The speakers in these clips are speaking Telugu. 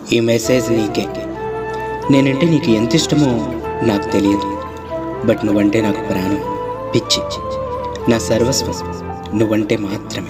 ఈ మెసేజ్ నీకే. నేనంటే నీకు ఎంత ఇష్టమో నాకు తెలియదు, బట్ నువ్వంటే నాకు ప్రాణం, పిచ్చి, నా సర్వస్వం నువ్వంటే మాత్రమే.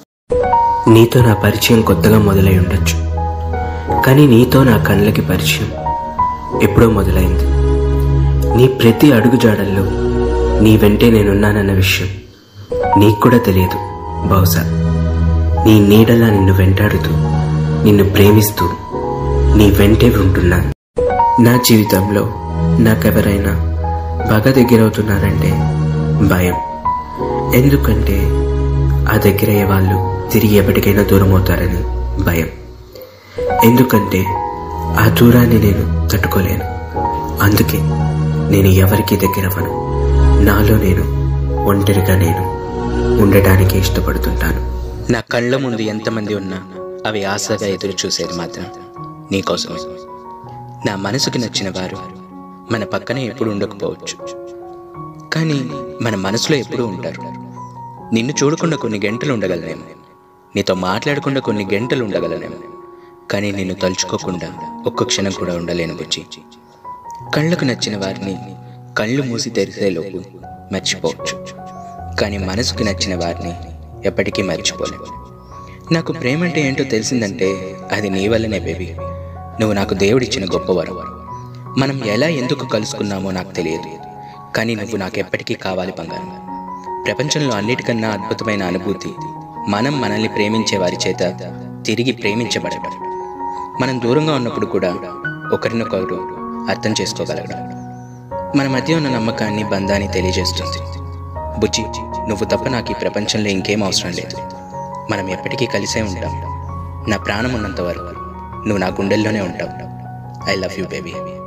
నీతో నా పరిచయం కొత్తగా మొదలై ఉండొచ్చు, కానీ నీతో నా కళ్ళకి పరిచయం ఎప్పుడో మొదలైంది. నీ ప్రతి అడుగు జాడల్లో నీ వెంటే నేనున్నానన్న విషయం నీకు కూడా తెలియదు. బహుశా నీ నీడలా నిన్ను వెంటాడుతూ, నిన్ను ప్రేమిస్తూ నీ వెంటే ఉంటున్నాను. నా జీవితంలో నాకెవరైనా బాగా దగ్గరవుతున్నారంటే భయం. ఎందుకంటే ఆ దగ్గరయ్యే వాళ్ళు తిరిగి ఎప్పటికైనా దూరం అవుతారని భయం. ఎందుకంటే ఆ దూరాన్ని నేను తట్టుకోలేను. అందుకే నేను ఎవరికి దగ్గరవ్వను. నాలో నేను ఒంటరిగా నేను ఉండటానికి ఇష్టపడుతుంటాను. నా కళ్ళ ముందు ఎంతమంది ఉన్నా అవి ఆశగా ఎదురు చూసేది మాత్రం నీకోసమే. నా మనసుకి నచ్చిన వారు మన పక్కనే ఎప్పుడు ఉండకపోవచ్చు, కానీ మన మనసులో ఎప్పుడూ ఉంటారు. నిన్ను చూడకుండా కొన్ని గంటలు ఉండగలనేమో, నీతో మాట్లాడకుండా కొన్ని గంటలు ఉండగలనేమో, కానీ నిన్ను తలుచుకోకుండా ఒక్క క్షణం కూడా ఉండలేను బుజ్జి. కళ్ళకు నచ్చిన వారిని కళ్ళు మూసి తెరిసేలోపు మర్చిపోవచ్చు, కానీ మనసుకు నచ్చిన వారిని ఎప్పటికీ మర్చిపోలేవు. నాకు ప్రేమ అంటే ఏంటో తెలిసిందంటే అది నీ వల్లనే బేబీ. నువ్వు నాకు దేవుడిచ్చిన గొప్పవరం. మనం ఎలా ఎందుకు కలుసుకున్నామో నాకు తెలియదు, కానీ నువ్వు నాకు ఎప్పటికీ కావాలి బంగారం. ప్రపంచంలో అన్నిటికన్నా అద్భుతమైన అనుభూతి మనం మనల్ని ప్రేమించే వారి చేత తిరిగి ప్రేమించబడటం. మనం దూరంగా ఉన్నప్పుడు కూడా ఒకరినొకరు అర్థం చేసుకోగలగడం మన మధ్య ఉన్న నమ్మకాన్ని, బంధాన్ని తెలియజేస్తుంది. బుజ్జి, నువ్వు తప్ప నాకు ఈ ప్రపంచంలో ఇంకేం అవసరం లేదు. మనం ఎప్పటికీ కలిసే ఉంటాం. నా ప్రాణం ఉన్నంత వరకు నువ్వు నా గుండెల్లోనే ఉంటావు. I love you baby.